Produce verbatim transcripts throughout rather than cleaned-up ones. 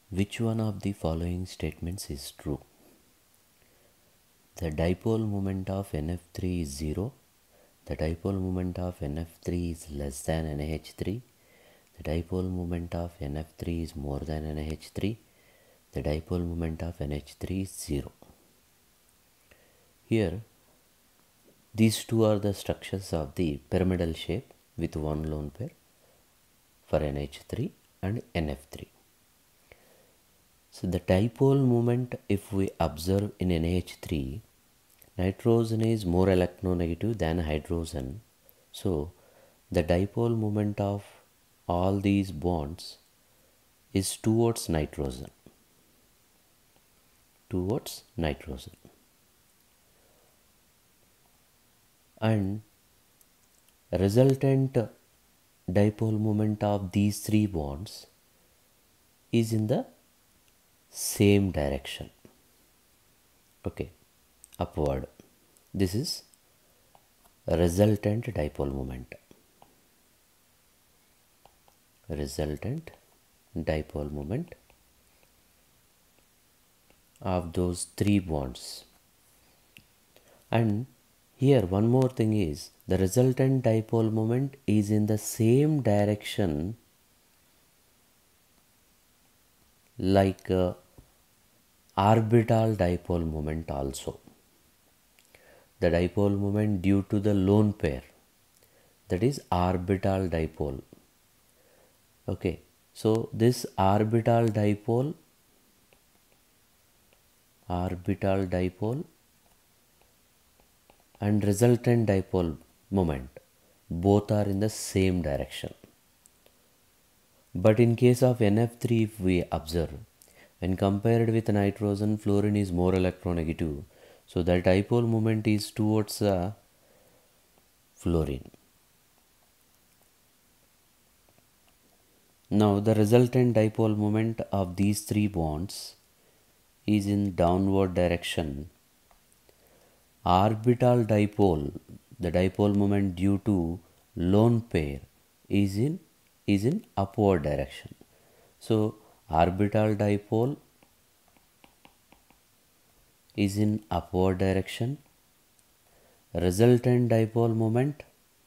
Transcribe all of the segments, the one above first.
Which one of the following statements is true? The dipole moment of N F three is zero. The dipole moment of N F three is less than N A H three. The dipole moment of N F three is more than N A H three. The dipole moment of N H three is zero. Here, these two are the structures of the pyramidal shape with one lone pair for N H three and N F three. So the dipole moment, if we observe in N A H three, nitrogen is more electronegative than hydrogen. So the dipole moment of all these bonds is towards nitrogen. Towards nitrogen. And resultant dipole moment of these three bonds is in the same direction. Okay, upward. This is resultant dipole moment. Resultant dipole moment of those three bonds. And here one more thing is, the resultant dipole moment is in the same direction like uh, orbital dipole moment also. The dipole moment due to the lone pair, that is orbital dipole. Okay, so this orbital dipole, orbital dipole and resultant dipole moment both are in the same direction. But in case of N F three, if we observe, when compared with nitrogen, fluorine is more electronegative. So the dipole moment is towards uh, fluorine. Now the resultant dipole moment of these three bonds is in downward direction. Orbital dipole, the dipole moment due to lone pair is in is in upward direction. So orbital dipole is in upward direction. Resultant dipole moment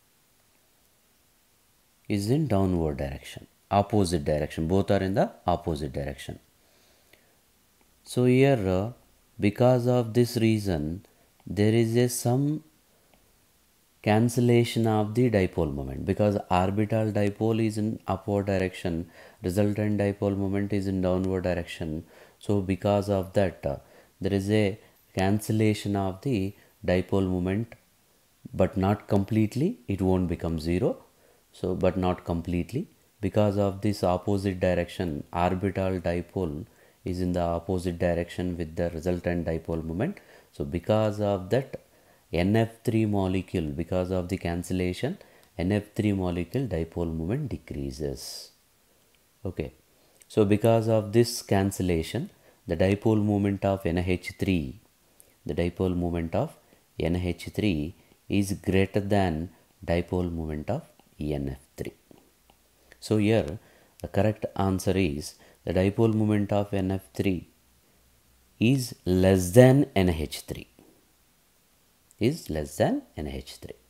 is in downward direction, opposite direction. Both are in the opposite direction. So here, uh, because of this reason, there is a some cancellation of the dipole moment, because orbital dipole is in upward direction, resultant dipole moment is in downward direction. So because of that, uh, there is a cancellation of the dipole moment, but not completely. It won't become zero. So but not completely, because of this opposite direction, orbital dipole is in the opposite direction with the resultant dipole moment. So because of that, N F three molecule, because of the cancellation, N F three molecule dipole moment decreases. Okay, so because of this cancellation, the dipole moment of N H three, the dipole moment of N H three is greater than dipole moment of N F three. So here the correct answer is, the dipole moment of N F three is less than N H three. Is less than N H three.